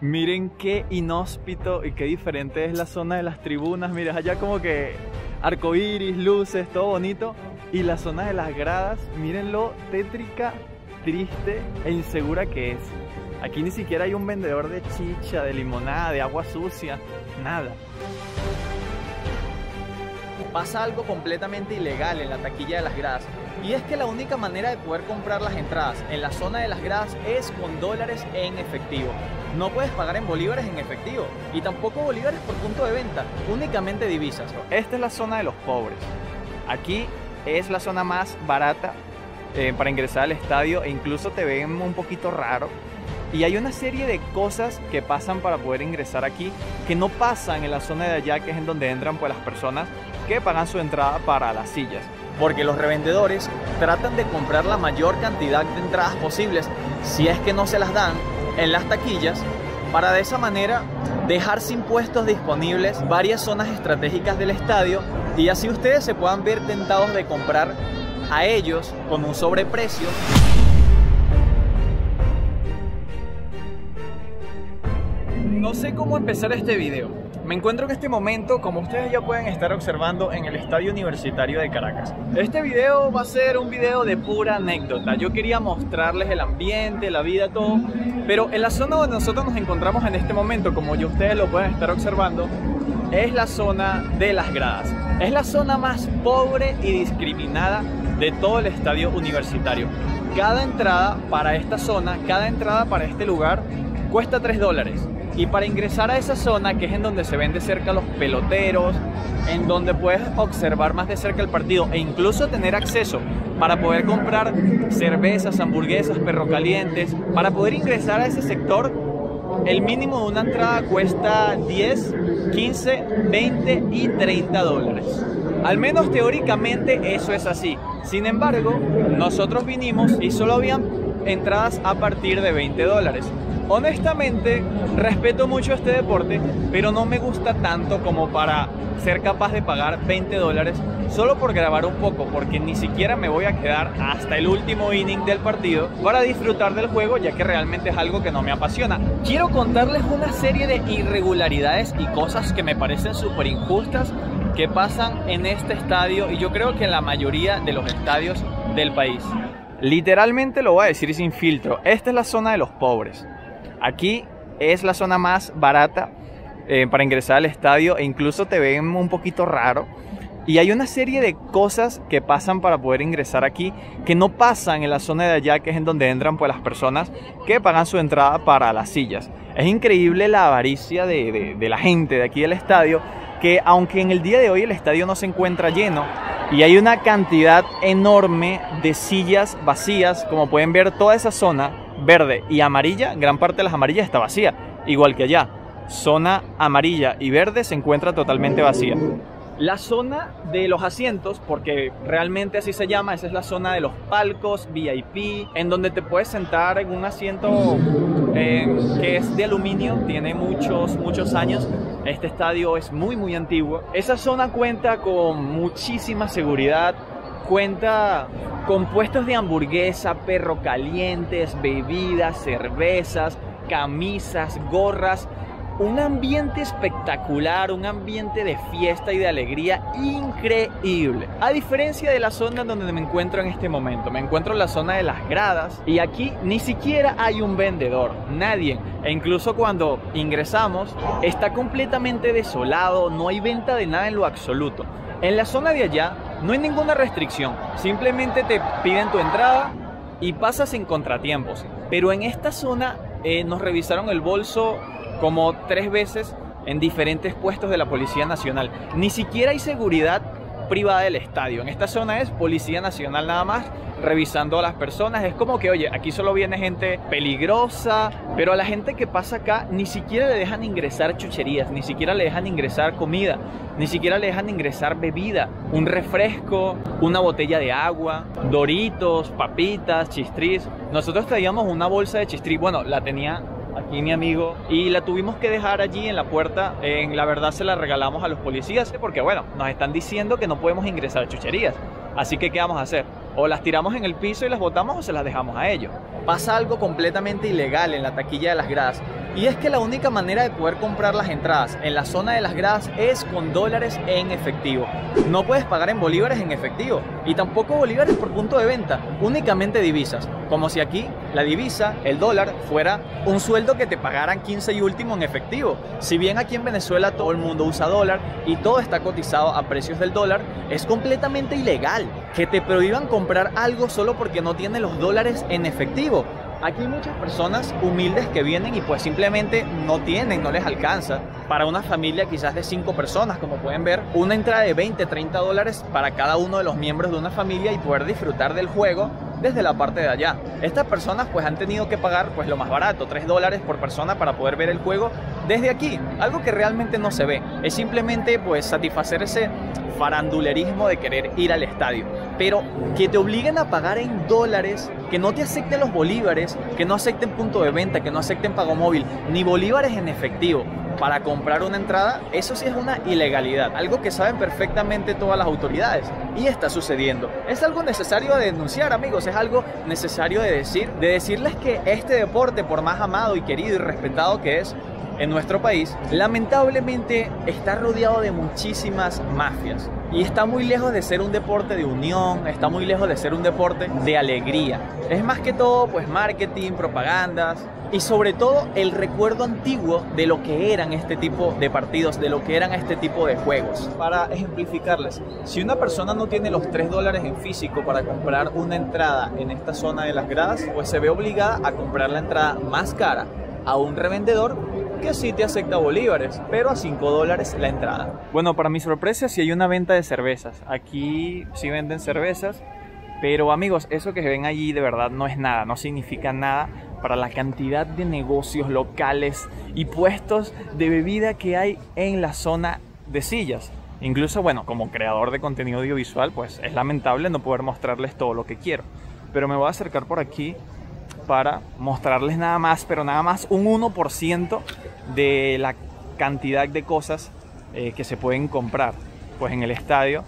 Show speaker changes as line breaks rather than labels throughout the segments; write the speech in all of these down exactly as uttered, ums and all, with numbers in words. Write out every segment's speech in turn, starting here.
Miren qué inhóspito y qué diferente es la zona de las tribunas. Miren, allá como que arcoíris, luces, todo bonito. Y la zona de las gradas, miren lo tétrica, triste e insegura que es. Aquí ni siquiera hay un vendedor de chicha, de limonada, de agua sucia, nada. Pasa algo completamente ilegal en la taquilla de las gradas. Y es que la única manera de poder comprar las entradas en la zona de las gradas es con dólares en efectivo. No puedes pagar en bolívares en efectivo y tampoco bolívares por punto de venta, únicamente divisas. Esta es la zona de los pobres. Aquí es la zona más barata eh, para ingresar al estadio e incluso te ven un poquito raro. Y hay una serie de cosas que pasan para poder ingresar aquí que no pasan en la zona de allá, que es en donde entran pues las personas que pagan su entrada para las sillas. Porque los revendedores tratan de comprar la mayor cantidad de entradas posibles, si es que no se las dan, en las taquillas, para de esa manera dejar sin puestos disponibles varias zonas estratégicas del estadio y así ustedes se puedan ver tentados de comprar a ellos con un sobreprecio. No sé cómo empezar este video. Me encuentro en este momento, como ustedes ya pueden estar observando, en el Estadio Universitario de Caracas. Este video va a ser un video de pura anécdota. Yo quería mostrarles el ambiente, la vida, todo. Pero en la zona donde nosotros nos encontramos en este momento, como ya ustedes lo pueden estar observando, es la zona de las gradas. Es la zona más pobre y discriminada de todo el Estadio Universitario. Cada entrada para esta zona, cada entrada para este lugar, cuesta tres dólares. Y para ingresar a esa zona, que es en donde se ven de cerca los peloteros, en donde puedes observar más de cerca el partido e incluso tener acceso para poder comprar cervezas, hamburguesas, perro calientes, para poder ingresar a ese sector, el mínimo de una entrada cuesta diez, quince, veinte y treinta dólares. Al menos teóricamente eso es así. Sin embargo, nosotros vinimos y solo habían entradas a partir de veinte dólares. Honestamente, respeto mucho este deporte, pero no me gusta tanto como para ser capaz de pagar veinte dólares solo por grabar un poco, porque ni siquiera me voy a quedar hasta el último inning del partido para disfrutar del juego, ya que realmente es algo que no me apasiona. Quiero contarles una serie de irregularidades y cosas que me parecen súper injustas que pasan en este estadio y yo creo que en la mayoría de los estadios del país. Literalmente lo voy a decir sin filtro, esta es la zona de los pobres. Aquí es la zona más barata eh, para ingresar al estadio e incluso te ven un poquito raro. Y hay una serie de cosas que pasan para poder ingresar aquí que no pasan en la zona de allá, que es en donde entran pues las personas que pagan su entrada para las sillas. Es increíble la avaricia de, de, de la gente de aquí del estadio, que aunque en el día de hoy el estadio no se encuentra lleno y hay una cantidad enorme de sillas vacías, como pueden ver toda esa zona verde y amarilla, gran parte de las amarillas está vacía, igual que allá. Zona amarilla y verde se encuentra totalmente vacía. La zona de los asientos, porque realmente así se llama, esa es la zona de los palcos V I P, en donde te puedes sentar en un asiento eh, que es de aluminio, tiene muchos, muchos años. Este estadio es muy, muy antiguo. Esa zona cuenta con muchísima seguridad, cuenta con puestos de hamburguesa, perro calientes, bebidas, cervezas, camisas, gorras. Un ambiente espectacular, un ambiente de fiesta y de alegría increíble. A diferencia de la zona donde me encuentro en este momento, me encuentro en la zona de las gradas y aquí ni siquiera hay un vendedor, nadie. E incluso cuando ingresamos está completamente desolado, no hay venta de nada en lo absoluto. En la zona de allá no hay ninguna restricción, simplemente te piden tu entrada y pasas sin contratiempos. Pero en esta zona eh, nos revisaron el bolso como tres veces en diferentes puestos de la Policía Nacional. Ni siquiera hay seguridad privada del estadio. En esta zona es Policía Nacional nada más, revisando a las personas. Es como que, oye, aquí solo viene gente peligrosa, pero a la gente que pasa acá ni siquiera le dejan ingresar chucherías, ni siquiera le dejan ingresar comida, ni siquiera le dejan ingresar bebida, un refresco, una botella de agua, Doritos, papitas, chistris. Nosotros traíamos una bolsa de chistris, bueno, la tenía aquí mi amigo y la tuvimos que dejar allí en la puerta. En la verdad se la regalamos a los policías porque bueno, nos están diciendo que no podemos ingresar chucherías, así que ¿qué vamos a hacer? O las tiramos en el piso y las botamos o se las dejamos a ellos. Pasa algo completamente ilegal en la taquilla de las gradas Y es que la única manera de poder comprar las entradas en la zona de las gradas es con dólares en efectivo. No puedes pagar en bolívares en efectivo y tampoco bolívares por punto de venta, únicamente divisas. Como si aquí la divisa, el dólar, fuera un sueldo que te pagaran quince y último en efectivo. Si bien aquí en Venezuela todo el mundo usa dólar y todo está cotizado a precios del dólar, es completamente ilegal que te prohíban comprar algo solo porque no tiene los dólares en efectivo. Aquí hay muchas personas humildes que vienen y pues simplemente no tienen, no les alcanza. Para una familia quizás de cinco personas, como pueden ver, una entrada de veinte, treinta dólares para cada uno de los miembros de una familia y poder disfrutar del juego desde la parte de allá. Estas personas pues han tenido que pagar pues lo más barato, tres dólares por persona para poder ver el juego desde aquí. Algo que realmente no se ve, es simplemente pues satisfacer ese farandulerismo de querer ir al estadio. Pero que te obliguen a pagar en dólares, que no te acepten los bolívares, que no acepten punto de venta, que no acepten pago móvil, ni bolívares en efectivo para comprar una entrada, eso sí es una ilegalidad, algo que saben perfectamente todas las autoridades y está sucediendo. Es algo necesario de denunciar, amigos, es algo necesario de decir, de decirles que este deporte, por más amado y querido y respetado que es en nuestro país, lamentablemente está rodeado de muchísimas mafias y está muy lejos de ser un deporte de unión, está muy lejos de ser un deporte de alegría. Es más que todo pues marketing, propagandas y sobre todo el recuerdo antiguo de lo que eran este tipo de partidos, de lo que eran este tipo de juegos. Para ejemplificarles, si una persona no tiene los tres dólares en físico para comprar una entrada en esta zona de las gradas, pues se ve obligada a comprar la entrada más cara a un revendedor que sí te acepta bolívares, pero a cinco dólares la entrada. Bueno, para mi sorpresa sí hay una venta de cervezas. Aquí sí venden cervezas, pero amigos, eso que ven allí de verdad no es nada, no significa nada para la cantidad de negocios locales y puestos de bebida que hay en la zona de sillas. Incluso, bueno, como creador de contenido audiovisual, pues es lamentable no poder mostrarles todo lo que quiero. Pero me voy a acercar por aquí para mostrarles nada más, pero nada más un uno por ciento de la cantidad de cosas eh, que se pueden comprar pues en el estadio.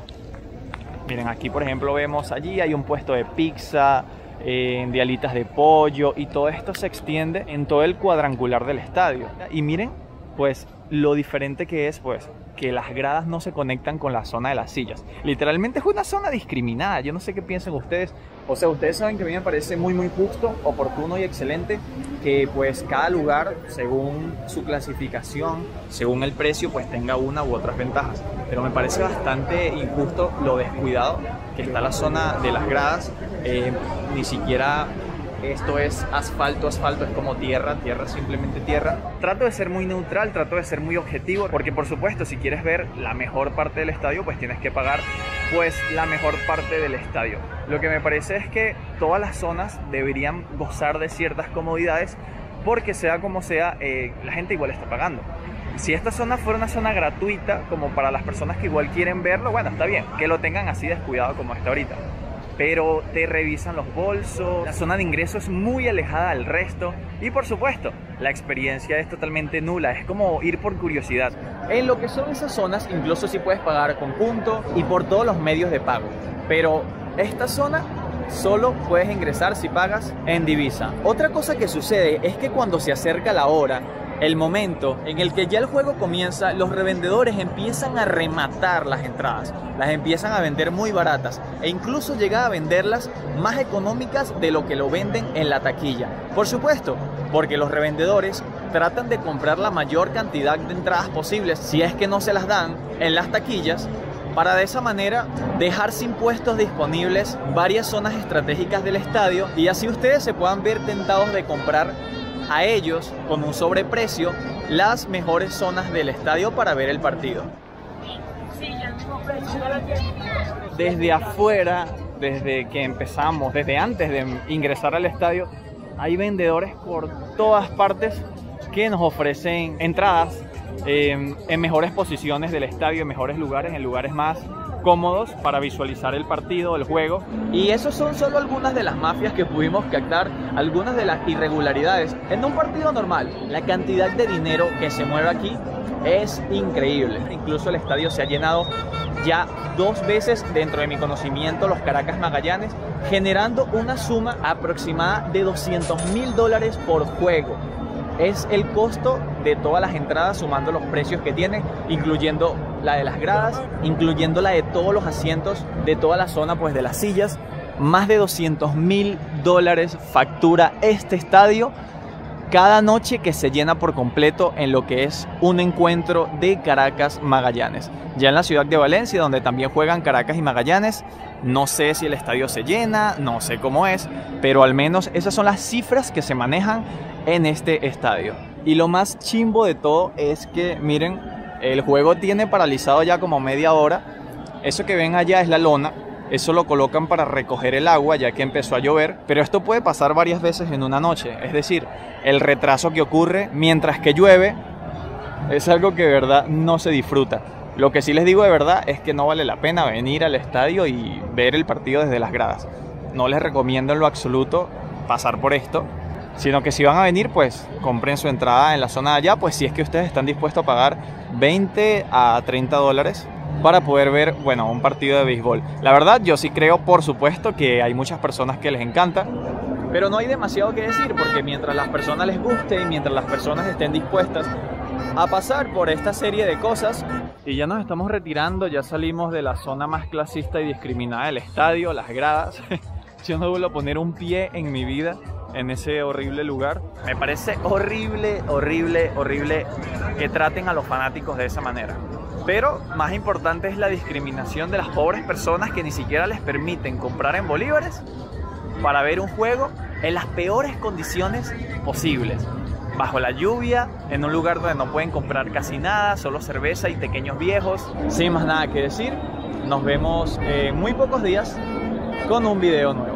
Miren, aquí por ejemplo vemos allí hay un puesto de pizza, eh, de alitas de pollo y todo esto se extiende en todo el cuadrangular del estadio. Y miren pues lo diferente que es pues que las gradas no se conectan con la zona de las sillas. Literalmente es una zona discriminada. Yo no sé qué piensan ustedes. O sea, ustedes saben que a mí me parece muy muy justo, oportuno y excelente que pues cada lugar, según su clasificación, según el precio, pues tenga una u otras ventajas. Pero me parece bastante injusto lo descuidado que está la zona de las gradas. Eh, ni siquiera esto es asfalto, asfalto es como tierra, tierra, simplemente tierra. Trato de ser muy neutral, trato de ser muy objetivo, porque por supuesto si quieres ver la mejor parte del estadio, pues tienes que pagar pues la mejor parte del estadio. Lo que me parece es que todas las zonas deberían gozar de ciertas comodidades, porque sea como sea, eh, la gente igual está pagando. Si esta zona fuera una zona gratuita, como para las personas que igual quieren verlo, bueno, está bien, que lo tengan así descuidado como está ahorita. Pero te revisan los bolsos, la zona de ingreso es muy alejada del resto y por supuesto la experiencia es totalmente nula, es como ir por curiosidad. En lo que son esas zonas incluso sí puedes pagar con punto y por todos los medios de pago, pero esta zona solo puedes ingresar si pagas en divisa. Otra cosa que sucede es que cuando se acerca la hora, el momento en el que ya el juego comienza, los revendedores empiezan a rematar las entradas, las empiezan a vender muy baratas e incluso llegan a venderlas más económicas de lo que lo venden en la taquilla. Por supuesto, porque los revendedores tratan de comprar la mayor cantidad de entradas posibles, si es que no se las dan en las taquillas, para de esa manera dejar sin puestos disponibles varias zonas estratégicas del estadio y así ustedes se puedan ver tentados de comprar a ellos con un sobreprecio las mejores zonas del estadio para ver el partido. Desde afuera, desde que empezamos, desde antes de ingresar al estadio, hay vendedores por todas partes que nos ofrecen entradas eh, en mejores posiciones del estadio, en mejores lugares, en lugares más cómodos para visualizar el partido, el juego. Y esos son solo algunas de las mafias que pudimos captar, algunas de las irregularidades en un partido normal. La cantidad de dinero que se mueve aquí es increíble. Incluso el estadio se ha llenado ya dos veces dentro de mi conocimiento, los Caracas Magallanes, generando una suma aproximada de doscientos mil dólares por juego. es el costo de todas las entradas sumando los precios que tiene, incluyendo la de las gradas, incluyendo la de todos los asientos, de toda la zona pues de las sillas. Más de doscientos mil dólares factura este estadio cada noche que se llena por completo en lo que es un encuentro de Caracas Magallanes. Ya en la ciudad de Valencia, donde también juegan Caracas y Magallanes, no sé si el estadio se llena, no sé cómo es, pero al menos esas son las cifras que se manejan en este estadio. Y lo más chimbo de todo es que, miren, el juego tiene paralizado ya como media hora. Eso que ven allá es la lona. Eso lo colocan para recoger el agua ya que empezó a llover, pero esto puede pasar varias veces en una noche. Es decir, el retraso que ocurre mientras que llueve es algo que de verdad no se disfruta. Lo que sí les digo de verdad es que no vale la pena venir al estadio y ver el partido desde las gradas. No les recomiendo en lo absoluto pasar por esto, sino que si van a venir, pues compren su entrada en la zona de allá, pues si es que ustedes están dispuestos a pagar veinte a treinta dólares para poder ver, bueno, un partido de béisbol. La verdad, yo sí creo, por supuesto, que hay muchas personas que les encanta, pero no hay demasiado que decir, porque mientras las personas les guste y mientras las personas estén dispuestas a pasar por esta serie de cosas. Y ya nos estamos retirando, ya salimos de la zona más clasista y discriminada del estadio, las gradas. Yo no vuelvo a poner un pie en mi vida en ese horrible lugar. Me parece horrible, horrible, horrible que traten a los fanáticos de esa manera. Pero más importante es la discriminación de las pobres personas que ni siquiera les permiten comprar en bolívares para ver un juego en las peores condiciones posibles. Bajo la lluvia, en un lugar donde no pueden comprar casi nada, solo cerveza y pequeños viejos. Sin más nada que decir, nos vemos en muy pocos días con un video nuevo.